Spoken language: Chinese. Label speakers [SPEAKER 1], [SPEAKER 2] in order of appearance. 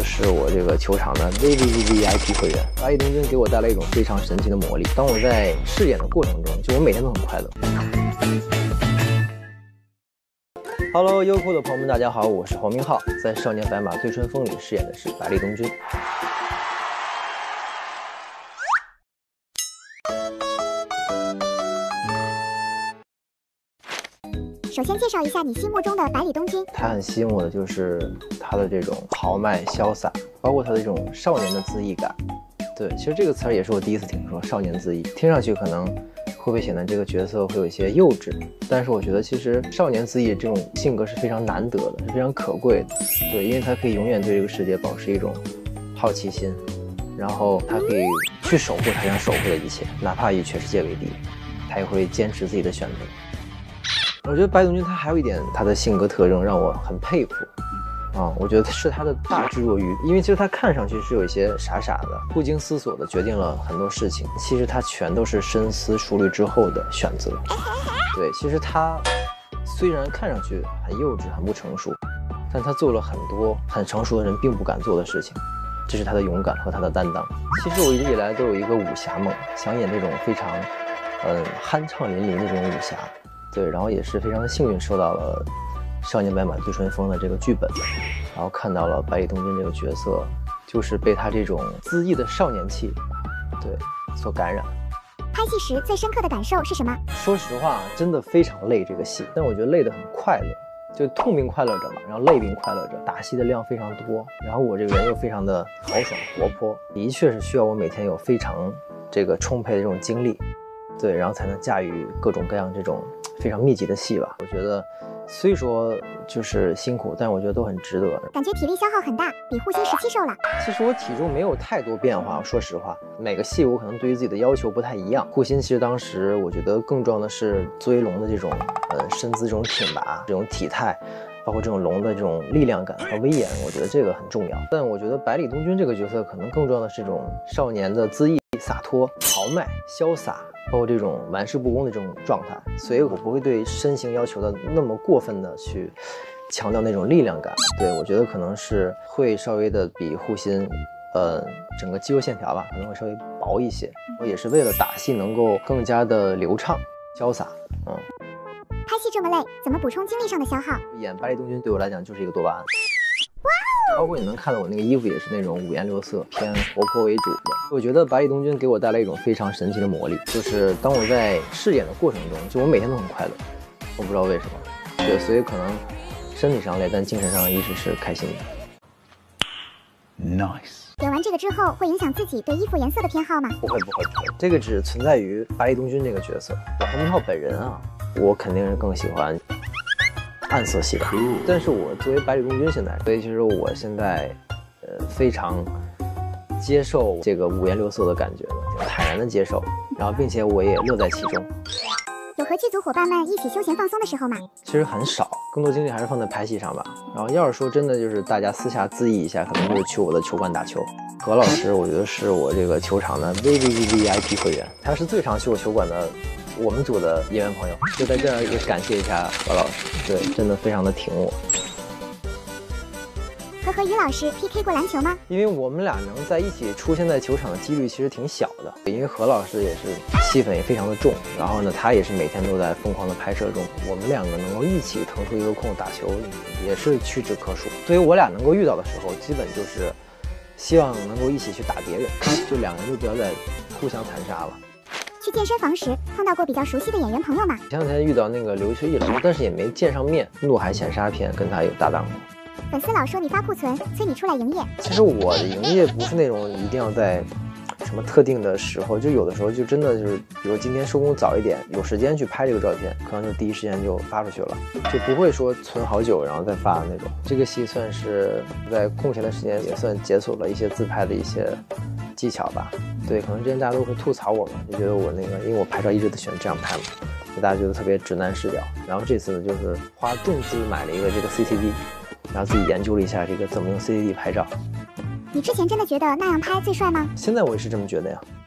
[SPEAKER 1] 是我这个球场的 VVVVIP 会员。巴黎东军给我带来一种非常神奇的魔力。当我在饰演的过程中，就我每天都很快乐。Hello， 优酷的朋友们，大家好，我是黄明昊，在《少年白马醉春风》里饰演的是巴黎东军。
[SPEAKER 2] 首先介绍一下你心目中的百里东军。
[SPEAKER 1] 他很吸引我的就是他的这种豪迈潇洒，包括他的这种少年的恣意感。对，其实这个词儿也是我第一次听说，少年恣意，听上去可能会不会显得这个角色会有一些幼稚？但是我觉得其实少年恣意这种性格是非常难得的，是非常可贵的。对，因为他可以永远对这个世界保持一种好奇心，然后他可以去守护他想守护的一切，哪怕以全世界为敌，他也会坚持自己的选择。我觉得白东军他还有一点他的性格特征让我很佩服我觉得是他的大智若愚，因为其实他看上去是有一些傻傻的，不经思索的决定了很多事情，其实他全都是深思熟虑之后的选择。对，其实他虽然看上去很幼稚很不成熟，但他做了很多很成熟的人并不敢做的事情，这是他的勇敢和他的担当。其实我一直以来都有一个武侠梦，想演这种非常酣畅淋漓的这种武侠。对，然后也是非常幸运收到了《少年白马醉春风》的这个剧本，然后看到了百里东军这个角色，就是被他这种恣意的少年气，对，所感染。
[SPEAKER 2] 拍戏时最深刻的感受是什么？
[SPEAKER 1] 说实话，真的非常累这个戏，但我觉得累得很快乐，就痛并快乐着嘛，然后累并快乐着。打戏的量非常多，然后我这个人又非常的豪爽活泼，的确是需要我每天有非常这个充沛的这种精力，对，然后才能驾驭各种各样这种非常密集的戏吧。我觉得虽说就是辛苦，但我觉得都很值得的。
[SPEAKER 2] 感觉体力消耗很大，比护心17瘦了。
[SPEAKER 1] 其实我体重没有太多变化，说实话，每个戏我可能对于自己的要求不太一样。护心其实当时我觉得更重要的是作为龙的这种身姿、这种挺拔、这种体态，包括这种龙的这种力量感和威严，我觉得这个很重要。但我觉得百里东军这个角色可能更重要的是这种少年的恣意、洒脱、豪迈、潇洒，包括这种玩世不恭的这种状态，所以我不会对身形要求的那么过分的去强调那种力量感。对，我觉得可能是会稍微的比护心整个肌肉线条吧可能会稍微薄一些，我也是为了打戏能够更加的流畅潇洒。
[SPEAKER 2] 拍戏这么累，怎么补充精力上的消耗？
[SPEAKER 1] 演百里东军对我来讲就是一个多巴胺。包括你能看到我那个衣服也是那种五颜六色偏活泼为主的。我觉得百里东军给我带来一种非常神奇的魔力，就是当我在饰演的过程中，就我每天都很快乐，我不知道为什么。对，所以可能身体上累，但精神上一直是开心的。
[SPEAKER 3] Nice。
[SPEAKER 2] 演完这个之后，会影响自己对衣服颜色的偏好吗？
[SPEAKER 1] 不会，这个只存在于巴黎东军这个角色。我黄明昊本人我肯定是更喜欢暗色系的，但是我作为百里东军现在，所以其实我现在非常接受这个五颜六色的感觉，坦然的接受，然后并且我也乐在其中。
[SPEAKER 2] 有和剧组伙伴们一起休闲放松的时候吗？
[SPEAKER 1] 其实很少，更多精力还是放在拍戏上吧。然后要是说真的就是大家私下恣意一下，可能就是去我的球馆打球。何老师我觉得是我这个球场的 VVVVIP 会员，他是最常去我球馆的我们组的演员朋友，就在这儿也感谢一下何老师，对，真的非常的挺我。
[SPEAKER 2] 和于老师 PK 过篮球吗？
[SPEAKER 1] 因为我们俩能在一起出现在球场的几率其实挺小的，因为何老师也是戏份也非常的重，然后呢他也是每天都在疯狂的拍摄中，我们两个能够一起腾出一个空打球也是屈指可数。所以我俩能够遇到的时候，基本就是希望能够一起去打别人，就两个人就不要再互相残杀了。
[SPEAKER 2] 去健身房时碰到过比较熟悉的演员朋友吗？
[SPEAKER 1] 前两天遇到那个刘学义了，但是也没见上面。怒海潜沙片跟他有搭档过。
[SPEAKER 2] 粉丝老说你发库存，催你出来营业。
[SPEAKER 1] 其实我的营业不是那种一定要在什么特定的时候，就有的时候就真的就是，比如今天收工早一点，有时间去拍这个照片，可能就第一时间就发出去了，就不会说存好久然后再发的那种。这个戏算是在空闲的时间也算解锁了一些自拍的一些技巧吧。对，可能之前大家都会吐槽我嘛，就觉得我那个，因为我拍照一直都喜欢这样拍嘛，就大家觉得特别直男视角。然后这次呢，就是花重资买了一个这个 CCD。然后自己研究了一下这个怎么用 CCD 拍照。
[SPEAKER 2] 你之前真的觉得那样拍最帅吗？
[SPEAKER 1] 现在我也是这么觉得呀。